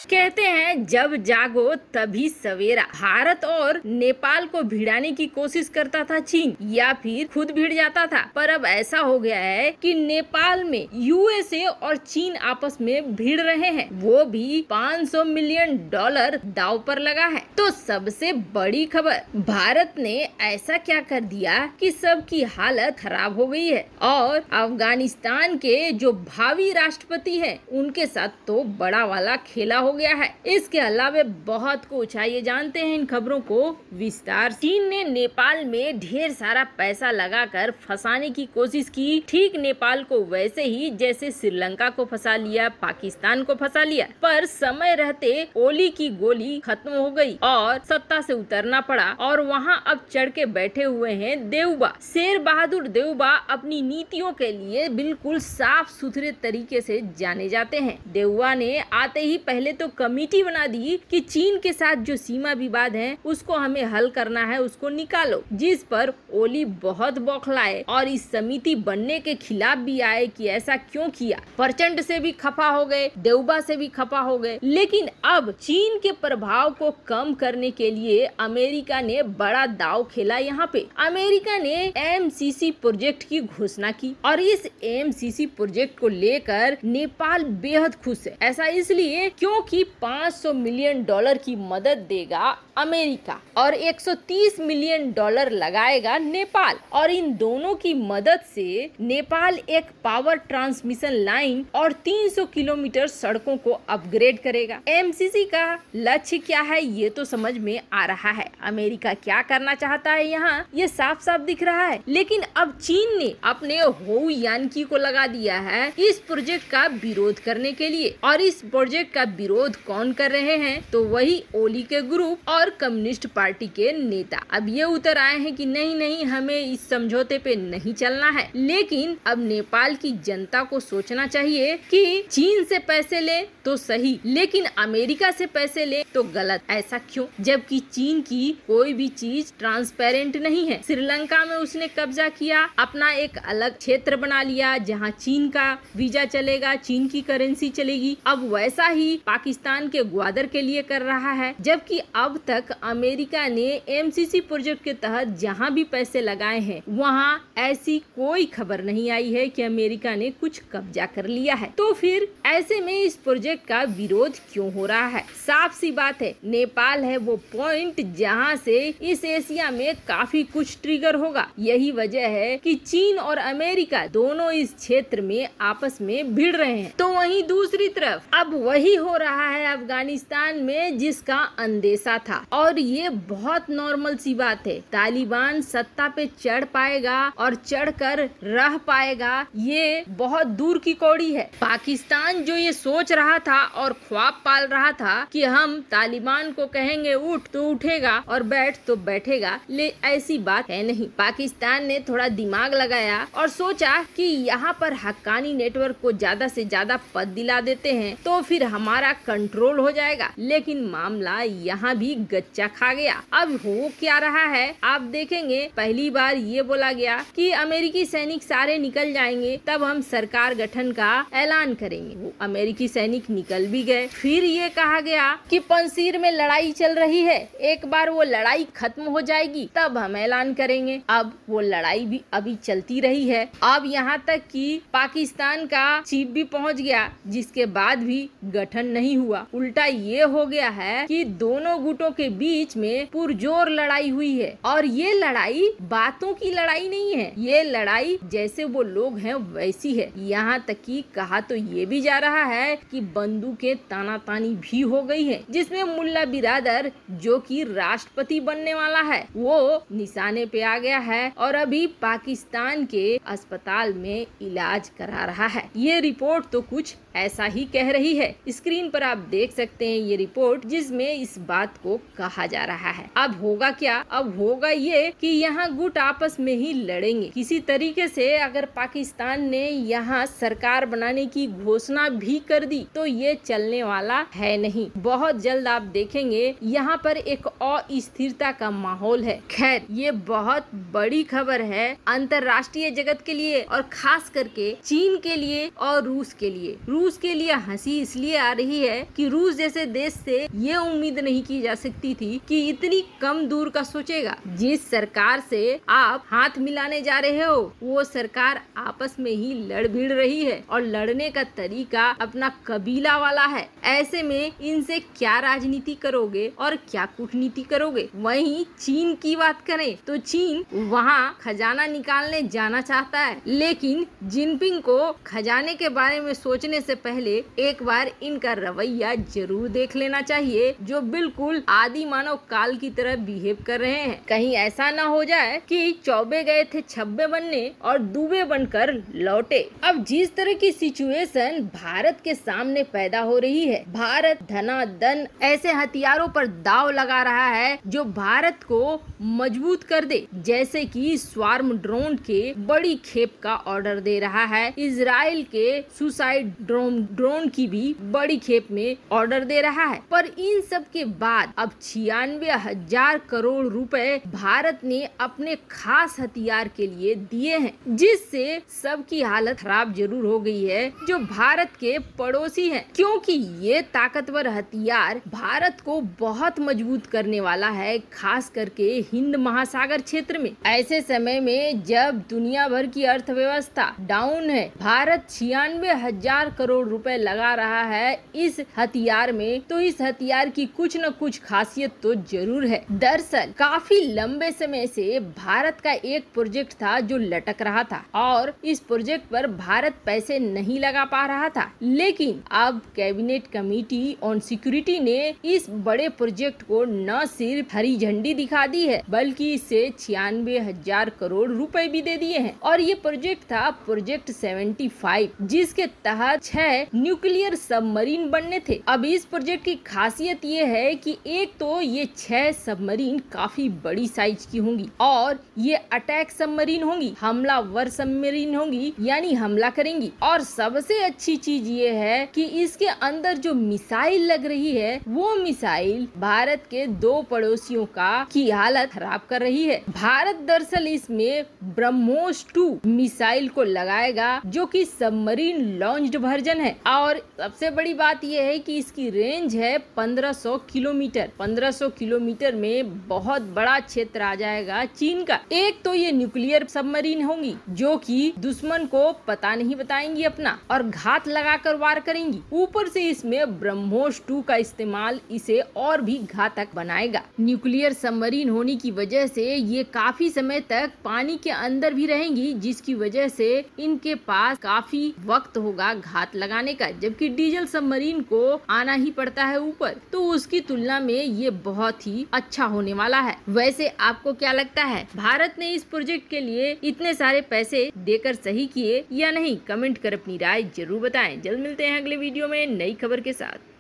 कहते हैं जब जागो तभी सवेरा। भारत और नेपाल को भिड़ाने की कोशिश करता था चीन, या फिर खुद भिड़ जाता था। पर अब ऐसा हो गया है कि नेपाल में यूएसए और चीन आपस में भिड़ रहे हैं, वो भी $500 मिलियन दांव पर लगा है। तो सबसे बड़ी खबर, भारत ने ऐसा क्या कर दिया कि सबकी हालत खराब हो गई है और अफगानिस्तान के जो भावी राष्ट्रपति हैं उनके साथ तो बड़ा वाला खेला हो गया है। इसके अलावा बहुत कुछ, आइए जानते हैं इन खबरों को विस्तार। चीन ने नेपाल में ढेर सारा पैसा लगाकर फंसाने की कोशिश की, ठीक नेपाल को वैसे ही जैसे श्रीलंका को फंसा लिया, पाकिस्तान को फंसा लिया। पर समय रहते ओली की गोली खत्म हो गई और सत्ता से उतरना पड़ा और वहाँ अब चढ़ के बैठे हुए हैं देउबा। शेर बहादुर देउबा अपनी नीतियों के लिए बिल्कुल साफ सुथरे तरीके से जाने जाते हैं। देउबा ने आते ही पहले तो कमेटी बना दी कि चीन के साथ जो सीमा विवाद है उसको हमें हल करना है, उसको निकालो। जिस पर ओली बहुत बौखलाए और इस समिति बनने के खिलाफ भी आए कि ऐसा क्यों किया। प्रचंड से भी खफा हो गए, देउबा से भी खफा हो गए। लेकिन अब चीन के प्रभाव को कम करने के लिए अमेरिका ने बड़ा दांव खेला। यहाँ पे अमेरिका ने एमसीसी प्रोजेक्ट की घोषणा की और इस एमसीसी प्रोजेक्ट को लेकर नेपाल बेहद खुश है। ऐसा इसलिए क्योंकि $500 मिलियन की मदद देगा अमेरिका और $130 मिलियन लगाएगा नेपाल, और इन दोनों की मदद से नेपाल एक पावर ट्रांसमिशन लाइन और 300 किलोमीटर सड़कों को अपग्रेड करेगा। एमसीसी का लक्ष्य क्या है ये तो समझ में आ रहा है। अमेरिका क्या करना चाहता है यहाँ ये साफ साफ दिख रहा है। लेकिन अब चीन ने अपने होउ यानकी को लगा दिया है इस प्रोजेक्ट का विरोध करने के लिए, और इस प्रोजेक्ट का विरोध कौन कर रहे हैं तो वही ओली के ग्रुप और कम्युनिस्ट पार्टी के नेता। अब ये उतर आए हैं कि नहीं हमें इस समझौते पे नहीं चलना है। लेकिन अब नेपाल की जनता को सोचना चाहिए कि चीन से पैसे ले तो सही, लेकिन अमेरिका से पैसे ले तो गलत। ऐसा क्यों, जबकि चीन की कोई भी चीज ट्रांसपेरेंट नहीं है। श्रीलंका में उसने कब्जा किया, अपना एक अलग क्षेत्र बना लिया जहाँ चीन का वीजा चलेगा, चीन की करेंसी चलेगी। अब वैसा ही पाकिस्तान के ग्वादर के लिए कर रहा है। जबकि अब तक अमेरिका ने एमसीसी प्रोजेक्ट के तहत जहाँ भी पैसे लगाए हैं वहाँ ऐसी कोई खबर नहीं आई है कि अमेरिका ने कुछ कब्जा कर लिया है। तो फिर ऐसे में इस प्रोजेक्ट का विरोध क्यों हो रहा है? साफ सी बात है, नेपाल है वो पॉइंट जहाँ से इस एशिया में काफी कुछ ट्रिगर होगा। यही वजह है कि चीन और अमेरिका दोनों इस क्षेत्र में आपस में भिड़ रहे हैं। तो वहीं दूसरी तरफ अब वही हो रहा है अफगानिस्तान में जिसका अंदेशा था, और ये बहुत नॉर्मल सी बात है। तालिबान सत्ता पे चढ़ पाएगा और चढ़कर रह पाएगा ये बहुत दूर की कौड़ी है। पाकिस्तान जो ये सोच रहा था और ख्वाब पाल रहा था कि हम तालिबान को कहेंगे उठ तो उठेगा और बैठ तो बैठेगा, ले ऐसी बात है नहीं। पाकिस्तान ने थोड़ा दिमाग लगाया और सोचा कि यहाँ पर हक्कानी नेटवर्क को ज्यादा से ज्यादा पद दिला देते हैं तो फिर हमारा कंट्रोल हो जाएगा। लेकिन मामला यहाँ भी गच्चा खा गया। अब हो क्या रहा है आप देखेंगे। पहली बार ये बोला गया कि अमेरिकी सैनिक सारे निकल जाएंगे तब हम सरकार गठन का ऐलान करेंगे। वो अमेरिकी सैनिक निकल भी गए। फिर ये कहा गया कि पंसीर में लड़ाई चल रही है, एक बार वो लड़ाई खत्म हो जाएगी तब हम ऐलान करेंगे। अब वो लड़ाई भी अभी चलती रही है। अब यहाँ तक कि पाकिस्तान का चीफ भी पहुँच गया, जिसके बाद भी गठन नहीं हुआ। उल्टा ये हो गया है कि दोनों गुटों के बीच में पुरजोर लड़ाई हुई है, और ये लड़ाई बातों की लड़ाई नहीं है। ये लड़ाई जैसे वो लोग हैं वैसी है। यहाँ तक कि कहा तो ये भी जा रहा है कि बंदूकें तानातानी भी हो गई है, जिसमें मुल्ला बिरादर जो कि राष्ट्रपति बनने वाला है वो निशाने पे आ गया है और अभी पाकिस्तान के अस्पताल में इलाज करा रहा है। ये रिपोर्ट तो कुछ ऐसा ही कह रही है। स्क्रीन पर आप देख सकते हैं ये रिपोर्ट, जिसमें इस बात को कहा जा रहा है। अब होगा क्या? अब होगा ये कि यहाँ गुट आपस में ही लड़ेंगे किसी तरीके से। अगर पाकिस्तान ने यहाँ सरकार बनाने की घोषणा भी कर दी तो ये चलने वाला है नहीं। बहुत जल्द आप देखेंगे यहाँ पर एक अस्थिरता का माहौल है। खैर ये बहुत बड़ी खबर है अंतर्राष्ट्रीय जगत के लिए और खास करके चीन के लिए और रूस के लिए। रूस रूस के लिए हंसी इसलिए आ रही है कि रूस जैसे देश से ये उम्मीद नहीं की जा सकती थी कि इतनी कम दूर का सोचेगा। जिस सरकार से आप हाथ मिलाने जा रहे हो वो सरकार आपस में ही लड़ भिड़ रही है और लड़ने का तरीका अपना कबीला वाला है। ऐसे में इनसे क्या राजनीति करोगे और क्या कूटनीति करोगे। वहीं चीन की बात करें तो चीन वहां खजाना निकालने जाना चाहता है, लेकिन जिनपिंग को खजाने के बारे में सोचने से पहले एक बार इनका रवैया जरूर देख लेना चाहिए, जो बिल्कुल आदि मानव काल की तरह बिहेव कर रहे हैं। कहीं ऐसा ना हो जाए कि चौबे गए थे छब्बे बनने और दुबे बनकर लौटे। अब जिस तरह की सिचुएशन भारत के सामने पैदा हो रही है, भारत धनाधन ऐसे हथियारों पर दाव लगा रहा है जो भारत को मजबूत कर दे, जैसे कि स्वार्म ड्रोन के बड़ी खेप का ऑर्डर दे रहा है, इजराइल के सुसाइड ड्रोन की भी बड़ी खेप में ऑर्डर दे रहा है। पर इन सब के बाद अब 96,000 करोड़ रुपए भारत ने अपने खास हथियार के लिए दिए हैं, जिससे सबकी हालत खराब जरूर हो गई है जो भारत के पड़ोसी हैं, क्योंकि ये ताकतवर हथियार भारत को बहुत मजबूत करने वाला है, खास करके हिंद महासागर क्षेत्र में। ऐसे समय में जब दुनिया भर की अर्थव्यवस्था डाउन है, भारत 96,000 करोड़ रुपए लगा रहा है इस हथियार में, तो इस हथियार की कुछ न कुछ खासियत तो जरूर है। दरअसल काफी लंबे समय से भारत का एक प्रोजेक्ट था जो लटक रहा था और इस प्रोजेक्ट पर भारत पैसे नहीं लगा पा रहा था, लेकिन अब कैबिनेट कमेटी ऑन सिक्योरिटी ने इस बड़े प्रोजेक्ट को न सिर्फ हरी झंडी दिखा दी है, बल्कि इसे 96,000 करोड़ रुपए भी दे दिए हैं। और ये प्रोजेक्ट था प्रोजेक्ट 75, जिसके तहत 6 न्यूक्लियर सबमरीन बनने थे। अब इस प्रोजेक्ट की खासियत ये है कि एक तो ये 6 सबमरीन काफी बड़ी साइज की होंगी और ये अटैक सबमरीन होंगी, हमलावर सबमरीन होंगी, यानी हमला करेंगी। और सबसे अच्छी चीज ये है कि इसके अंदर जो मिसाइल लग रही है वो मिसाइल भारत के 2 पड़ोसियों की हालत खराब कर रही है। भारत दरअसल इसमें ब्रह्मोस 2 मिसाइल को लगाएगा, जो कि सबमरीन लॉन्च्ड वर्जन है। और सबसे बड़ी बात यह है कि इसकी रेंज है 1500 किलोमीटर। 1500 किलोमीटर में बहुत बड़ा क्षेत्र आ जाएगा चीन का। एक तो ये न्यूक्लियर सबमरीन होंगी जो कि दुश्मन को पता नहीं बताएंगी अपना और घात लगाकर वार करेंगी। ऊपर से इसमें ब्रह्मोस 2 का इस्तेमाल इसे और भी घातक बनाएगा। न्यूक्लियर सबमरीन होने की वजह से ये काफी समय तक पानी के अंदर भी रहेंगी, जिसकी वजह से इनके पास काफी वक्त होगा घात लगाने का, जबकि डीजल सबमरीन को आना ही पड़ता है ऊपर, तो उसकी तुलना में ये बहुत ही अच्छा होने वाला है। वैसे आपको क्या लगता है, भारत ने इस प्रोजेक्ट के लिए इतने सारे पैसे देकर सही किए या नहीं? कमेंट कर अपनी राय जरूर बताएं। जल्द मिलते हैं अगले वीडियो में नई खबर के साथ।